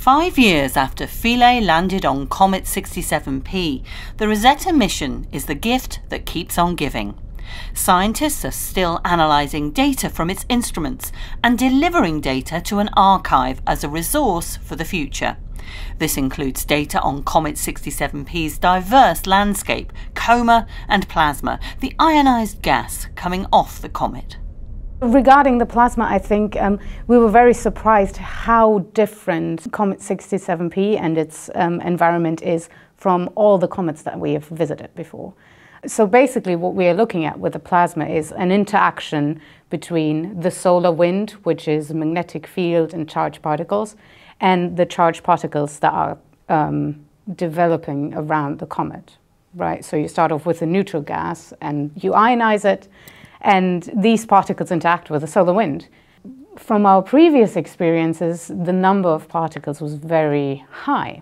5 years after Philae landed on Comet 67P, the Rosetta mission is the gift that keeps on giving. Scientists are still analysing data from its instruments and delivering data to an archive as a resource for the future. This includes data on Comet 67P's diverse landscape, coma and plasma, the ionised gas coming off the comet. Regarding the plasma, I think we were very surprised how different Comet 67P and its environment is from all the comets that we have visited before. So basically what we are looking at with the plasma is an interaction between the solar wind, which is a magnetic field and charged particles, and the charged particles that are developing around the comet, right? So you start off with a neutral gas and you ionize it, and these particles interact with the solar wind. From our previous experiences, the number of particles was very high,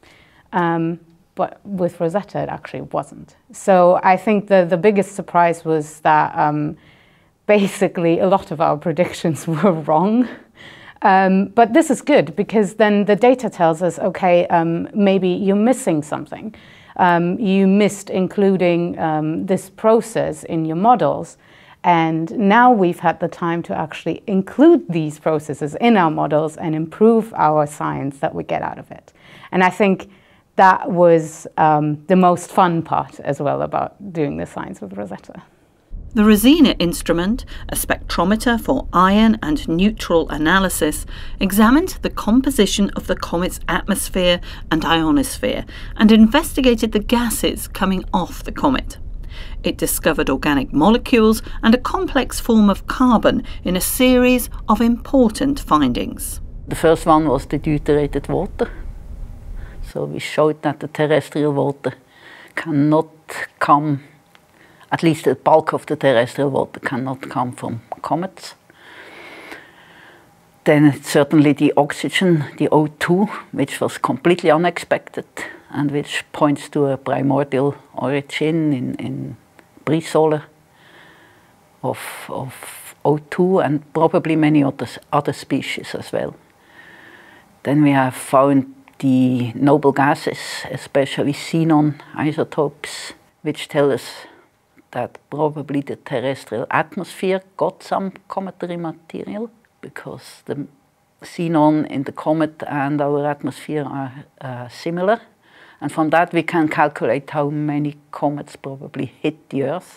but with Rosetta it actually wasn't. So I think the biggest surprise was that basically a lot of our predictions were wrong. But this is good because then the data tells us, okay, maybe you're missing something. You missed including this process in your models. And now we've had the time to actually include these processes in our models and improve our science that we get out of it. And I think that was the most fun part as well about doing the science with Rosetta. The Rosetta instrument, a spectrometer for ion and neutral analysis, examined the composition of the comet's atmosphere and ionosphere and investigated the gases coming off the comet. It discovered organic molecules and a complex form of carbon in a series of important findings. The first one was the deuterated water. So we showed that the terrestrial water cannot come, at least the bulk of the terrestrial water cannot come from comets. Then certainly the oxygen, the O2, which was completely unexpected and which points to a primordial origin in pre-solar of O2 and probably many other species as well. Then we have found the noble gases, especially xenon isotopes, which tell us that probably the terrestrial atmosphere got some cometary material because the xenon in the comet and our atmosphere are similar. And from that we can calculate how many comets probably hit the Earth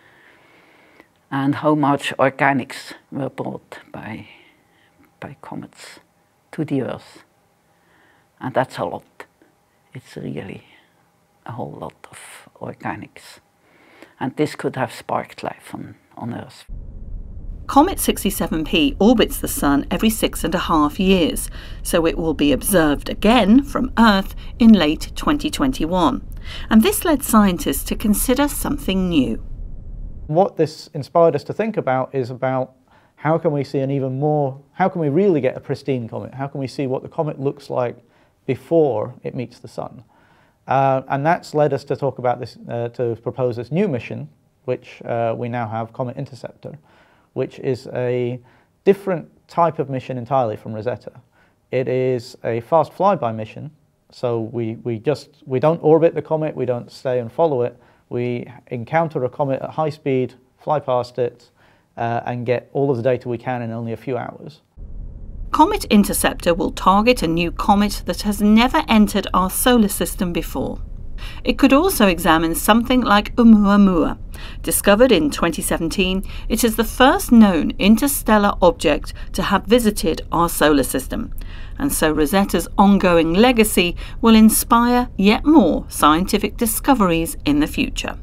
and how much organics were brought by comets to the Earth. And that's a lot. It's really a whole lot of organics. And this could have sparked life on Earth. Comet 67P orbits the Sun every 6.5 years, so it will be observed again from Earth in late 2021. And this led scientists to consider something new. What this inspired us to think about is about how can we see how can we really get a pristine comet? How can we see what the comet looks like before it meets the Sun? And that's led us to talk about this, to propose this new mission, which we now have, Comet Interceptor, which is a different type of mission entirely from Rosetta. It is a fast flyby mission, so we don't orbit the comet, we don't stay and follow it. We encounter a comet at high speed, fly past it, and get all of the data we can in only a few hours. Comet Interceptor will target a new comet that has never entered our solar system before. It could also examine something like Oumuamua. Discovered in 2017, it is the first known interstellar object to have visited our solar system. And so Rosetta's ongoing legacy will inspire yet more scientific discoveries in the future.